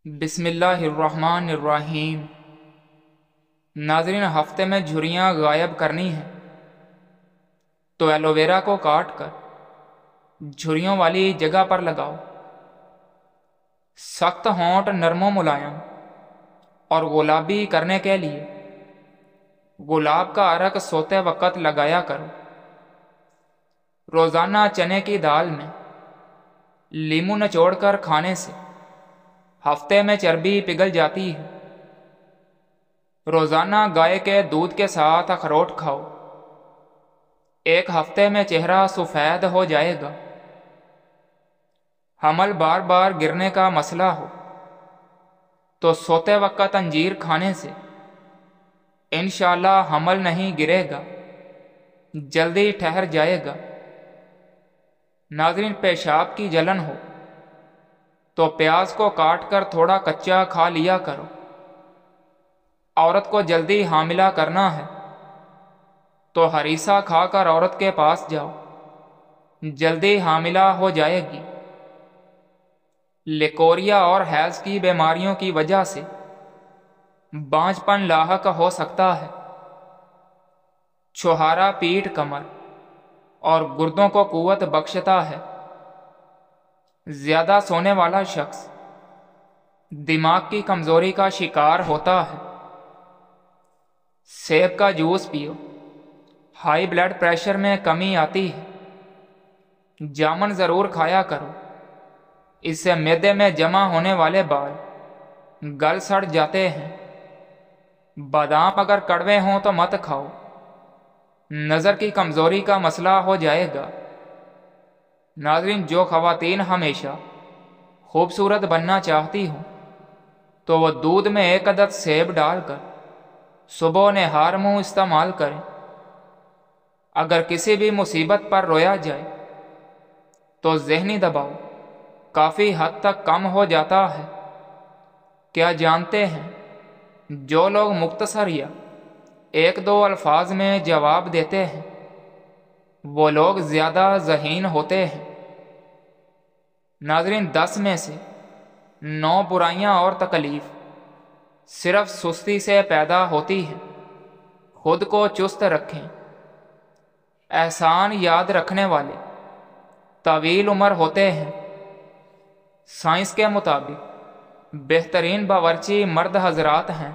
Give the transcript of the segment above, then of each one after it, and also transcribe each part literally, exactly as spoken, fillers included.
بسم اللہ الرحمن الرحیم۔ ناظرین، ہفتے میں جھریاں غائب کرنی ہیں تو ایلو ویرا کو کاٹ کر جھریوں والی جگہ پر لگاؤ۔ سخت ہونٹ نرم و ملائم اور گلابی کرنے کے لیے گلاب کا عرق سوتے وقت لگایا کرو۔ روزانہ چنے کی دال میں لیمو نچوڑ کر کھانے سے ہفتے میں چربی پگھل جاتی ہے۔ روزانہ گائے کے دودھ کے ساتھ اخروٹ کھاؤ، ایک ہفتے میں چہرہ سفید ہو جائے گا۔ حمل بار بار گرنے کا مسئلہ ہو تو سوتے وقت انجیر کھانے سے انشاءاللہ حمل نہیں گرے گا، جلدی ٹھہر جائے گا۔ ناظرین، پیشاب کی جلن ہو تو پیاز کو کاٹ کر تھوڑا کچا کھا لیا کرو۔ عورت کو جلدی حاملہ کرنا ہے تو ہریسہ کھا کر عورت کے پاس جاؤ، جلدی حاملہ ہو جائے گی۔ لیکوریا اور ہیض کی بیماریوں کی وجہ سے بانجھ پن لاحق ہو سکتا ہے۔ چھہارا پیٹھ، کمر اور گردوں کو قوت بخشتا ہے۔ زیادہ سونے والا شخص دماغ کی کمزوری کا شکار ہوتا ہے۔ سیب کا جوس پیو، ہائی بلڈ پریشر میں کمی آتی ہے۔ جامن ضرور کھایا کرو، اس سے معدے میں جمع ہونے والے بال گل سڑ جاتے ہیں۔ بادام اگر کڑوے ہوں تو مت کھاؤ، نظر کی کمزوری کا مسئلہ ہو جائے گا۔ ناظرین، جو خواتین ہمیشہ خوبصورت بننا چاہتی ہوں تو وہ دودھ میں ایک عدد سیب ڈال کر صبح نہار منہ استعمال کریں۔ اگر کسی بھی مصیبت پر رویا جائے تو ذہنی دباؤ کافی حد تک کم ہو جاتا ہے۔ کیا جانتے ہیں، جو لوگ مختصر یا ایک دو الفاظ میں جواب دیتے ہیں وہ لوگ زیادہ ذہین ہوتے ہیں۔ ناظرین، دس میں سے نو برائیاں اور تکلیف صرف سستی سے پیدا ہوتی ہیں۔ خود کو چست رکھیں۔ احسان یاد رکھنے والے طویل عمر ہوتے ہیں۔ سائنس کے مطابق بہترین باورچی مرد حضرات ہیں۔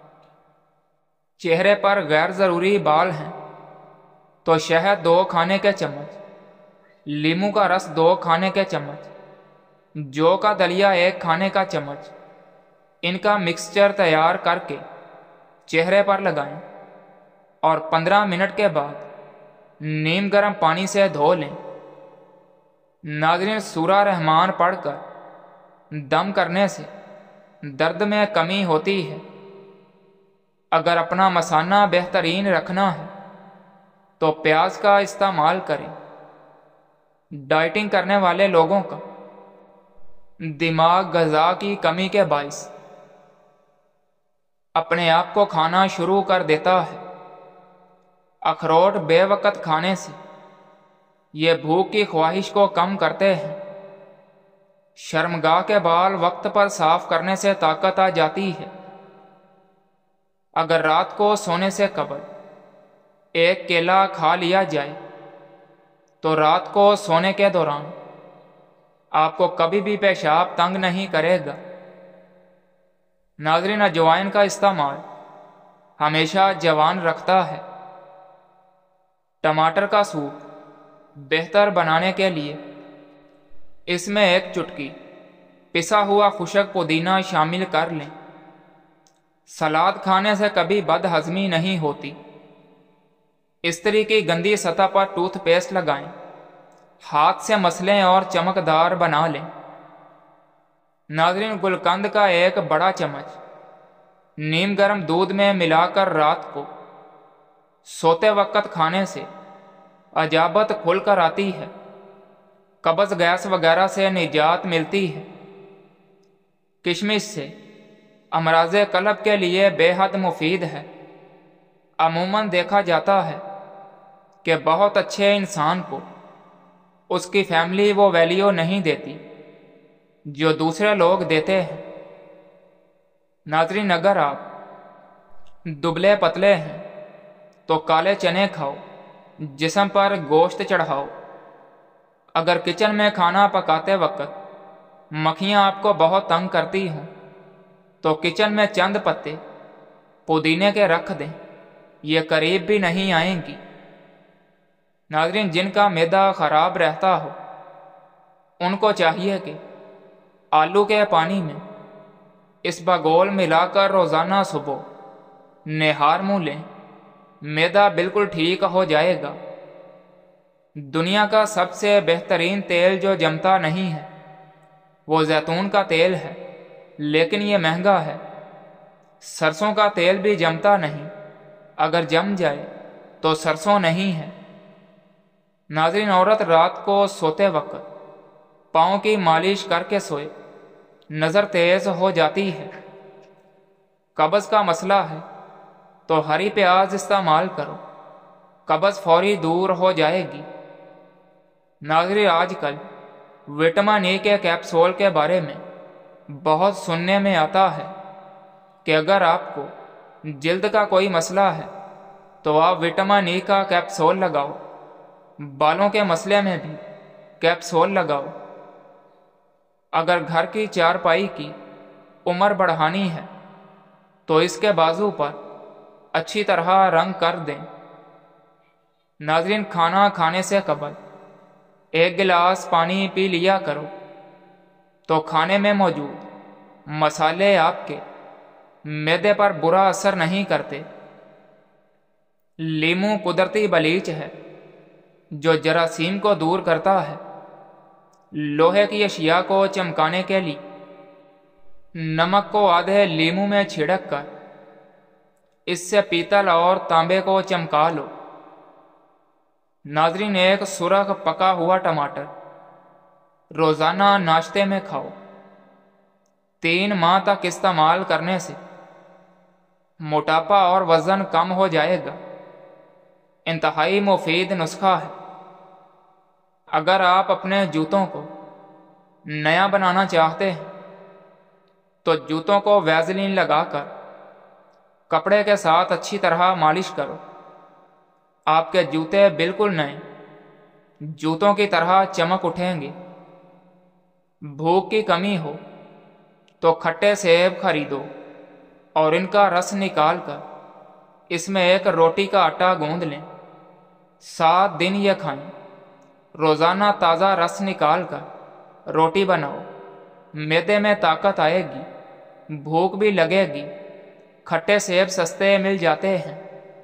چہرے پر غیر ضروری بال ہیں تو شہد دو کھانے کے چمچ، لیمو کا رس دو کھانے کے چمچ، جو کا دلیا ایک کھانے کا چمچ، ان کا مکسچر تیار کر کے چہرے پر لگائیں اور پندرہ منٹ کے بعد نیم گرم پانی سے دھو لیں۔ ناظرین، سورہ رحمان پڑھ کر دم کرنے سے درد میں کمی ہوتی ہے۔ اگر اپنا مثانہ بہترین رکھنا ہے تو پیاز کا استعمال کریں۔ ڈائٹنگ کرنے والے لوگوں کا دماغ غذا کی کمی کے باعث اپنے آپ کو کھانا شروع کر دیتا ہے۔ اخروٹ بے وقت کھانے سے یہ بھوک کی خواہش کو کم کرتے ہیں۔ شرمگاہ کے بال وقت پر صاف کرنے سے طاقت آ جاتی ہے۔ اگر رات کو سونے سے قبل ایک کیلا کھا لیا جائے تو رات کو سونے کے دوران آپ کو کبھی بھی پیشاب تنگ نہیں کرے گا۔ ناظرین، اجوائن کا استعمال ہمیشہ جوان رکھتا ہے۔ ٹماٹر کا سوپ بہتر بنانے کے لیے اس میں ایک چٹکی پسا ہوا خشک پودینہ شامل کر لیں۔ سلاد کھانے سے کبھی بد ہضمی نہیں ہوتی۔ استری کی گندی سطح پر ٹوتھ پیسٹ لگائیں، ہاتھ سے مسلیں اور چمکدار بنا لیں۔ ناظرین، گلقند کا ایک بڑا چمچ نیم گرم دودھ میں ملا کر رات کو سوتے وقت کھانے سے اجابت کھل کر آتی ہے، قبض گیس وغیرہ سے نجات ملتی ہے۔ کشمش سے امراض قلب کے لیے بے حد مفید ہے۔ عموماً دیکھا جاتا ہے کہ بہت اچھے انسان کو اس کی فیملی وہ ویلیو نہیں دیتی جو دوسرے لوگ دیتے ہیں۔ नाज़रीन, अगर आप दुबले पतले हैं तो काले चने खाओ, जिस्म पर गोश्त चढ़ाओ। अगर किचन में खाना पकाते वक्त मक्खियाँ आपको बहुत तंग करती हों तो किचन में चंद पत्ते पुदीने के रख दें, ये करीब भी नहीं आएंगी। नाज़रीन, जिनका मैदा ख़राब रहता हो उनको चाहिए कि आलू के पानी में इस बगोल मिलाकर रोज़ाना सुबह निहार मुँह लें, मैदा बिल्कुल ठीक हो जाएगा। दुनिया का सबसे बेहतरीन तेल जो जमता नहीं है वो जैतून का तेल है, लेकिन ये महंगा है। सरसों का तेल भी जमता नहीं, अगर जम जाए तो सरसों नहीं है। नाज़रीन, औरत रात को सोते वक्त पाँव की मालिश करके सोए, नज़र तेज हो जाती है। कब्ज़ का मसला है तो हरी प्याज इस्तेमाल करो, कब्ज़ फौरी दूर हो जाएगी। नाज़रीन, आजकल विटामिन ए के कैप्सूल के बारे में बहुत सुनने में आता है कि अगर आपको जल्द का कोई मसला है तो आप विटामिन ए का कैप्सूल लगाओ। बालों के मसले में भी कैप्सूल लगाओ। अगर घर की चारपाई की उम्र बढ़ानी है तो इसके बाजू पर अच्छी तरह रंग कर दें। नाज़रीन, खाना खाने से कबल एक गिलास पानी पी लिया करो तो खाने में मौजूद मसाले आपके मैदे पर बुरा असर नहीं करते। लीमू कुदरती बलीच है जो जरासीम को दूर करता है। लोहे की अशिया को चमकाने के लिए नमक को आधे लीमू में छिड़क कर इससे पीतल और तांबे को चमका लो। नाज़रीन, एक सुरख पका हुआ टमाटर रोज़ाना नाश्ते में खाओ। तीन माह तक इस्तेमाल करने से मोटापा और वज़न कम हो जाएगा। इंतहाई मुफीद नुस्खा है। अगर आप अपने जूतों को नया बनाना चाहते हैं तो जूतों को वैज़लीन लगाकर कपड़े के साथ अच्छी तरह मालिश करो। आपके जूते बिल्कुल नए जूतों की तरह चमक उठेंगे। भूख की कमी हो तो खट्टे सेब खरीदो और इनका रस निकाल कर इसमें एक रोटी का आटा गूंद लें। सात दिन यह खाएं। रोज़ाना ताज़ा रस निकाल कर रोटी बनाओ। मैदे में ताकत आएगी, भूख भी लगेगी। खट्टे सेब सस्ते मिल जाते हैं।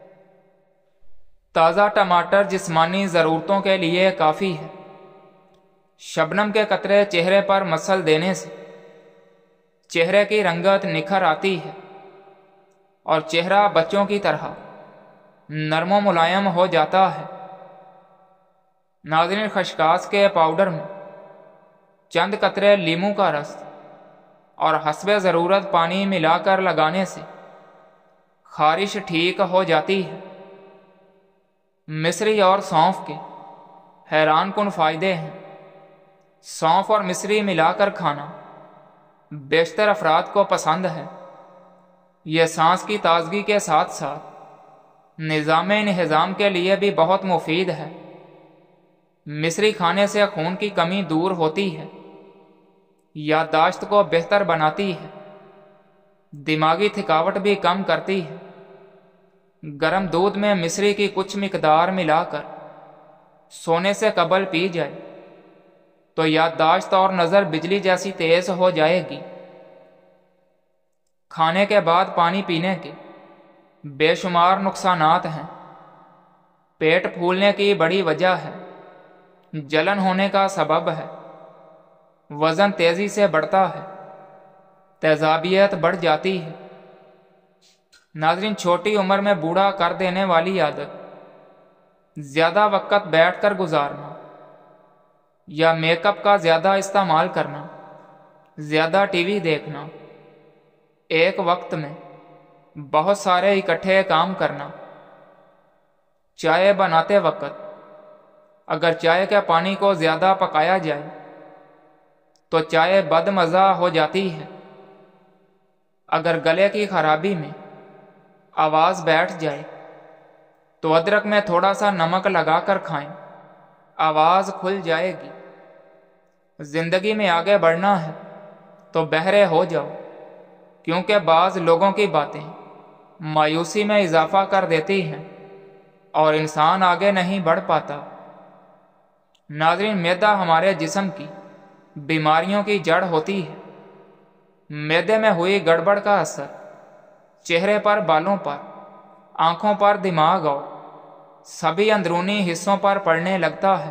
ताज़ा टमाटर जिस्मानी ज़रूरतों के लिए काफ़ी है। शबनम के कतरे चेहरे पर मसल देने से चेहरे की रंगत निखर आती है और चेहरा बच्चों की तरह नरमो मुलायम हो जाता है। नाज़रीन, खशकास के पाउडर में चंद कतरे लीमू का रस और हस्बे ज़रूरत पानी मिलाकर लगाने से खारिश ठीक हो जाती है। मिश्री और सौंफ के हैरान कुन फ़ायदे हैं। सौंफ और मिश्री मिलाकर खाना बेशतर अफराद को पसंद है। यह सांस की ताजगी के साथ साथ निज़ाम इंहिज़ाम के लिए भी बहुत मुफीद है। मिश्री खाने से खून की कमी दूर होती है, याददाश्त को बेहतर बनाती है, दिमागी थकावट भी कम करती है। गर्म दूध में मिश्री की कुछ मिकदार मिलाकर सोने से कबल पी जाए तो याददाश्त और नज़र बिजली जैसी तेज हो जाएगी। खाने के बाद पानी पीने के बेशुमार नुकसानात हैं। पेट फूलने की बड़ी वजह है, जलन होने का सबब है, वज़न तेज़ी से बढ़ता है, तेज़ाबियत बढ़ जाती है। नाज़रीन, छोटी उम्र में बूढ़ा कर देने वाली आदत ज़्यादा वक़्त बैठकर गुजारना या मेकअप का ज़्यादा इस्तेमाल करना, ज़्यादा टीवी देखना, एक वक्त में बहुत सारे इकट्ठे काम करना, चाय बनाते वक्त अगर चाय के पानी को ज़्यादा पकाया जाए तो चाय बदमज़ा हो जाती है। اگر گلے کی خرابی میں آواز بیٹھ جائے تو ادرک میں تھوڑا سا نمک لگا کر کھائیں، آواز کھل جائے گی۔ زندگی میں آگے بڑھنا ہے تو بہرے ہو جاؤ، کیونکہ بعض لوگوں کی باتیں مایوسی میں اضافہ کر دیتی ہیں اور انسان آگے نہیں بڑھ پاتا۔ ناظرین، معدہ ہمارے جسم کی بیماریوں کی جڑ ہوتی ہے۔ معدے میں ہوئی گڑبڑ کا اثر چہرے پر، بالوں پر، آنکھوں پر، دماغ اور سبھی اندرونی حصوں پر پڑنے لگتا ہے۔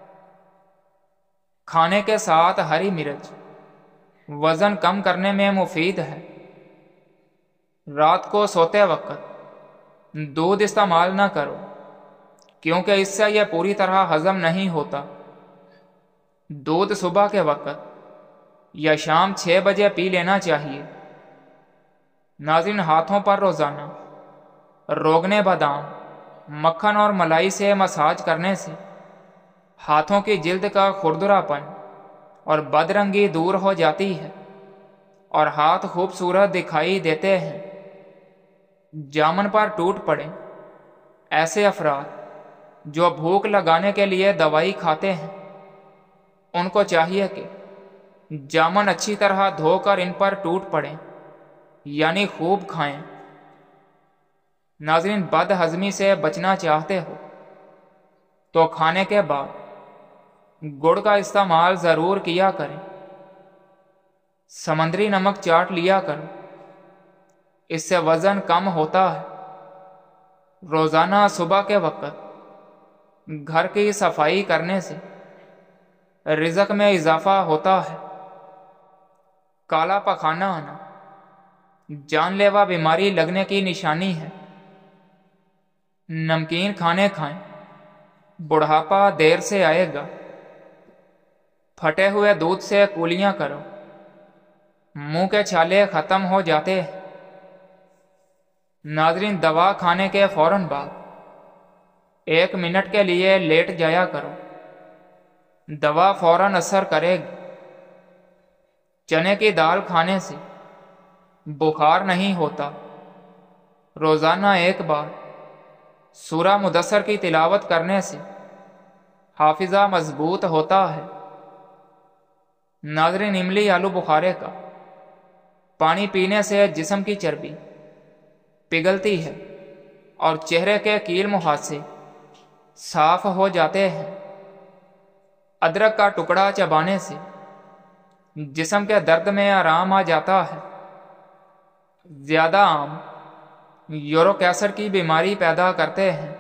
کھانے کے ساتھ ہری مرچ وزن کم کرنے میں مفید ہے۔ رات کو سوتے وقت دودھ استعمال نہ کرو، کیونکہ اس سے یہ پوری طرح ہضم نہیں ہوتا۔ دودھ صبح کے وقت یا شام چھ بجے پی لینا چاہیے۔ ناظرین، ہاتھوں پر روزانہ روغن بادام، مکھن اور ملائی سے مساج کرنے سے ہاتھوں کی جلد کا کھردرا پن اور بدرنگی دور ہو جاتی ہے اور ہاتھ خوبصورت دکھائی دیتے ہیں۔ جامن پر ٹوٹ پڑے ایسے افراد جو بھوک لگانے کے لیے دوائی کھاتے ہیں، ان کو چاہیے کہ جامن اچھی طرح دھو کر ان پر ٹوٹ پڑیں، یعنی خوب کھائیں۔ ناظرین، بد ہضمی سے بچنا چاہتے ہو تو کھانے کے بعد گڑ کا استعمال ضرور کیا کریں۔ سمندری نمک چاٹ لیا کرو، اس سے وزن کم ہوتا ہے۔ روزانہ صبح کے وقت گھر کی صفائی کرنے سے رزق میں اضافہ ہوتا ہے۔ کالا پخانہ آنا جان لیوا بیماری لگنے کی نشانی ہے۔ نمکین کھانے کھائیں، بڑھاپا دیر سے آئے گا۔ پھٹے ہوئے دودھ سے کولیاں کرو، منہ کے چھالے ختم ہو جاتے ہیں۔ ناظرین، دوا کھانے کے فوراً بعد ایک منٹ کے لیے لیٹ جایا کرو، دوا فوراً اثر کرے گی۔ چنے کی دال کھانے سے بخار نہیں ہوتا۔ روزانہ ایک بار سورہ مدثر کی تلاوت کرنے سے حافظہ مضبوط ہوتا ہے۔ ناظرین، املی آلو بخارے کا پانی پینے سے جسم کی چربی پگھلتی ہے اور چہرے کے کیل مہاسے صاف ہو جاتے ہیں۔ ادرک کا ٹکڑا چبانے سے جسم کے درد میں آرام آ جاتا ہے۔ زیادہ آم یورک ایسڈ کی بیماری پیدا کرتے ہیں۔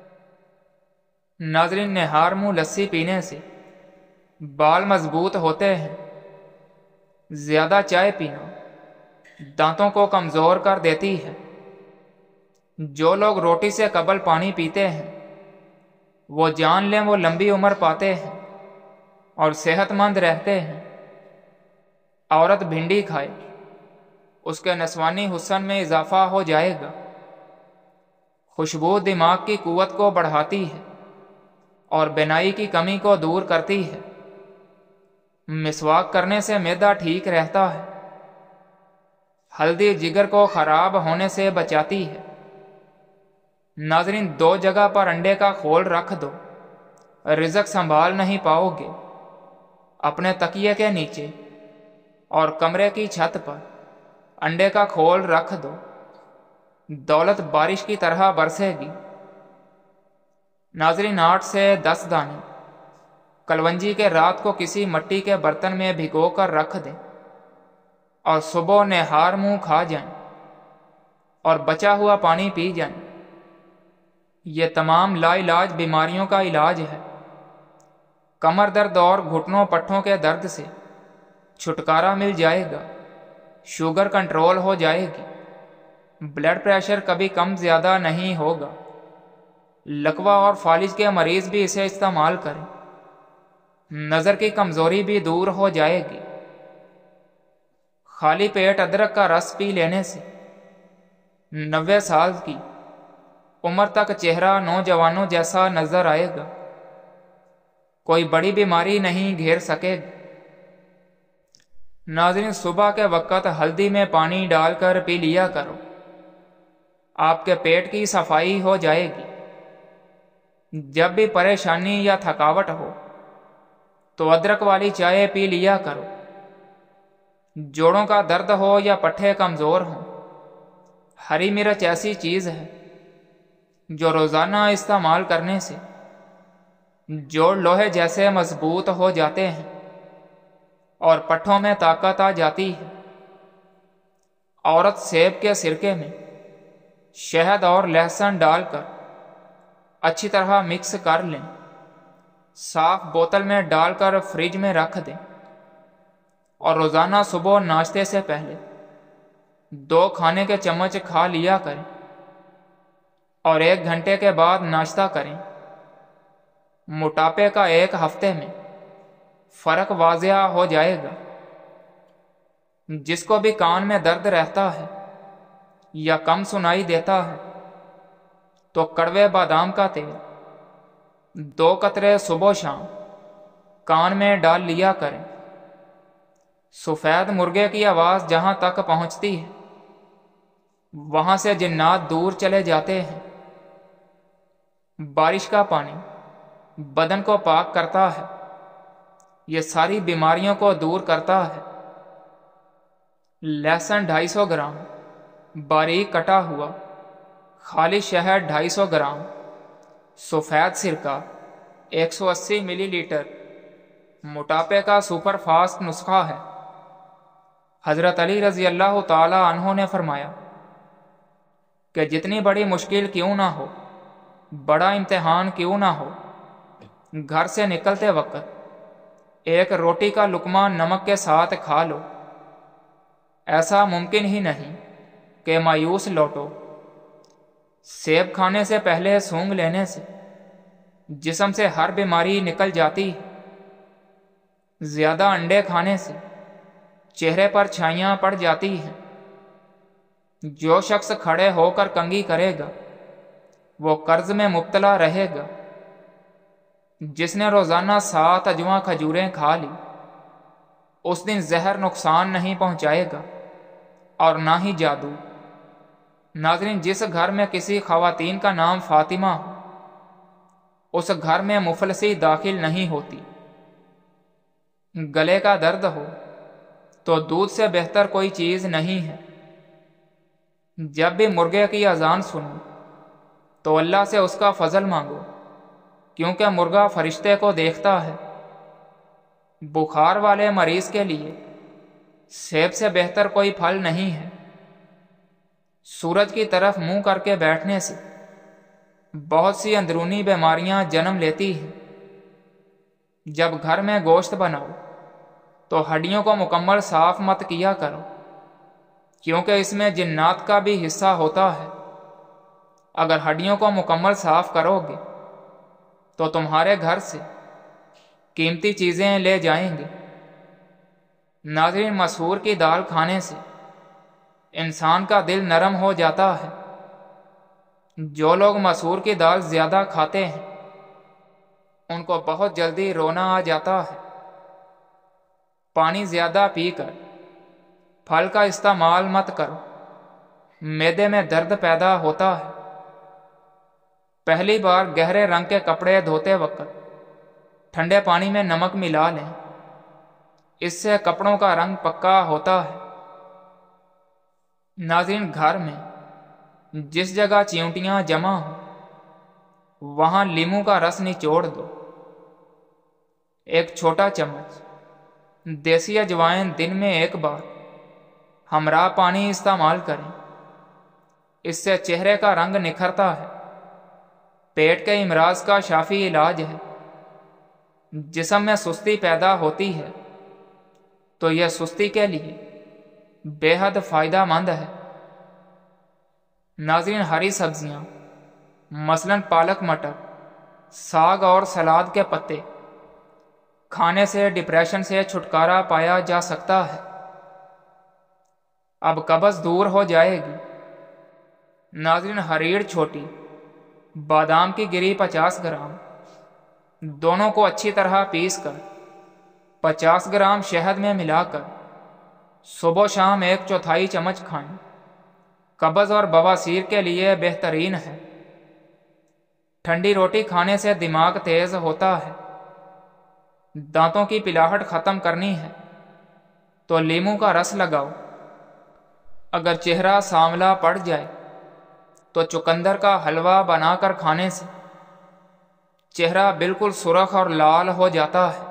ناظرین، نہار منہ لسی پینے سے بال مضبوط ہوتے ہیں۔ زیادہ چائے پینا دانتوں کو کمزور کر دیتی ہے۔ جو لوگ روٹی سے قبل پانی پیتے ہیں وہ جان لیں وہ لمبی عمر پاتے ہیں اور صحت مند رہتے ہیں۔ عورت بھنڈی کھائے، اس کے نسوانی حسن میں اضافہ ہو جائے گا۔ خوشبو دماغ کی قوت کو بڑھاتی ہے اور بینائی کی کمی کو دور کرتی ہے۔ مسواک کرنے سے معدہ ٹھیک رہتا ہے۔ ہلدی جگر کو خراب ہونے سے بچاتی ہے۔ ناظرین، دو جگہ پر انڈے کا خول رکھ دو، رزق سنبھال نہیں پاؤ گے۔ اپنے تکیے کے نیچے اور کمرے کی چھت پر انڈے کا کھول رکھ دو، دولت بارش کی طرح برسے گی۔ ناظرین، آٹھ سے دس دانے کلونجی کے رات کو کسی مٹی کے برتن میں بھگو کر رکھ دیں اور صبح نہار منہ کھا جائیں اور بچا ہوا پانی پی جائیں۔ یہ تمام لا علاج بیماریوں کا علاج ہے۔ کمر درد اور گھٹنوں پٹھوں کے درد سے چھٹکارا مل جائے گا۔ شوگر کنٹرول ہو جائے گی۔ بلڈ پریشر کبھی کم زیادہ نہیں ہوگا۔ لکوہ اور فالج کے مریض بھی اسے استعمال کریں۔ نظر کی کمزوری بھی دور ہو جائے گی۔ خالی پیٹ ادرک کا رس پی لینے سے نوے سال کی عمر تک چہرہ نوجوانوں جیسا نظر آئے گا۔ کوئی بڑی بیماری نہیں گھیر سکے گی۔ ناظرین، صبح کے وقت ہلدی میں پانی ڈال کر پی لیا کرو، آپ کے پیٹ کی صفائی ہو جائے گی۔ جب بھی پریشانی یا تھکاوٹ ہو تو ادرک والی چائے پی لیا کرو۔ جوڑوں کا درد ہو یا پٹھے کمزور ہوں، ہری مرچ ایسی چیز ہے جو روزانہ استعمال کرنے سے جوڑ لوہے جیسے مضبوط ہو جاتے ہیں اور پٹھوں میں طاقت آ جاتی ہے۔ عورت سیب کے سرکے میں شہد اور لہسن ڈال کر اچھی طرح مکس کر لیں، صاف بوتل میں ڈال کر فریج میں رکھ دیں اور روزانہ صبح ناشتے سے پہلے دو کھانے کے چمچ کھا لیا کریں اور ایک گھنٹے کے بعد ناشتہ کریں۔ موٹاپے کا ایک ہفتے میں فرق واضح ہو جائے گا۔ جس کو بھی کان میں درد رہتا ہے یا کم سنائی دیتا ہے تو کڑوے بادام کا تیل دو قطرے صبح و شام کان میں ڈال لیا کریں۔ سفید مرغے کی آواز جہاں تک پہنچتی ہے وہاں سے جنات دور چلے جاتے ہیں۔ بارش کا پانی بدن کو پاک کرتا ہے، یہ ساری بیماریوں کو دور کرتا ہے۔ لہسن ڈھائی سو گرام باریک کٹا ہوا، خالی شہد ڈھائی سو گرام، سفید سرکہ ایک سو اسی ملی لیٹر موٹاپے کا سپر فاسٹ نسخہ ہے۔ حضرت علی رضی اللہ تعالی عنہ نے فرمایا کہ جتنی بڑی مشکل کیوں نہ ہو، بڑا امتحان کیوں نہ ہو، گھر سے نکلتے وقت ایک روٹی کا لقمہ نمک کے ساتھ کھا لو۔ ایسا ممکن ہی نہیں کہ مایوس لوٹو۔ سیب کھانے سے پہلے سونگھ لینے سے جسم سے ہر بیماری نکل جاتی ہے۔ زیادہ انڈے کھانے سے چہرے پر چھائیاں پڑ جاتی ہیں۔ جو شخص کھڑے ہو کر کنگھی کرے گا وہ قرض میں مبتلا رہے گا۔ جس نے روزانہ سات اجواں کھجوریں کھا لی اس دن زہر نقصان نہیں پہنچائے گا اور نہ ہی جادو۔ ناظرین، جس گھر میں کسی خواتین کا نام فاطمہ ہو اس گھر میں مفلسی داخل نہیں ہوتی۔ گلے کا درد ہو تو دودھ سے بہتر کوئی چیز نہیں ہے۔ جب بھی مرغے کی اذان سنو تو اللہ سے اس کا فضل مانگو، کیونکہ مرغا فرشتے کو دیکھتا ہے۔ بخار والے مریض کے لیے سیب سے بہتر کوئی پھل نہیں ہے۔ سورج کی طرف منہ کر کے بیٹھنے سے بہت سی اندرونی بیماریاں جنم لیتی ہیں۔ جب گھر میں گوشت بناؤ تو ہڈیوں کو مکمل صاف مت کیا کرو، کیونکہ اس میں جنات کا بھی حصہ ہوتا ہے۔ اگر ہڈیوں کو مکمل صاف کرو گے تو تمہارے گھر سے قیمتی چیزیں لے جائیں گے۔ ناظرین، مسور کی دال کھانے سے انسان کا دل نرم ہو جاتا ہے۔ جو لوگ مسور کی دال زیادہ کھاتے ہیں ان کو بہت جلدی رونا آ جاتا ہے۔ پانی زیادہ پی کر پھل کا استعمال مت کرو، معدے میں درد پیدا ہوتا ہے۔ پہلی بار گہرے رنگ کے کپڑے دھوتے وقت ٹھنڈے پانی میں نمک ملا لیں، اس سے کپڑوں کا رنگ پکا ہوتا ہے۔ ناظرین، گھر میں جس جگہ چیونٹیاں جمع ہوں وہاں لیموں کا رس نچوڑ دو۔ ایک چھوٹا چمچ دیسی اجوائن دن میں ایک بار ہمراہ پانی استعمال کریں، اس سے چہرے کا رنگ نکھرتا ہے۔ پیٹ کے امراض کا شافی علاج ہے۔ جسم میں سستی پیدا ہوتی ہے تو یہ سستی کے لیے بے حد فائدہ مند ہے۔ ناظرین، ہری سبزیاں مثلاً پالک، مٹر، ساگ اور سلاد کے پتے کھانے سے ڈپریشن سے چھٹکارا پایا جا سکتا ہے۔ اب قبض دور ہو جائے گی۔ ناظرین، ہریڑ چھوٹی، بادام کی گری پچاس گرام، دونوں کو اچھی طرح پیس کر پچاس گرام شہد میں ملا کر صبح و شام ایک چوتھائی چمچ کھائیں، قبض اور بواسیر کے لیے بہترین ہے۔ ٹھنڈی روٹی کھانے سے دماغ تیز ہوتا ہے۔ دانتوں کی پلاہٹ ختم کرنی ہے تو لیموں کا رس لگاؤ۔ اگر چہرہ سانولا پڑ جائے تو چقندر کا حلوہ بنا کر کھانے سے چہرہ بالکل سرخ اور لال ہو جاتا ہے۔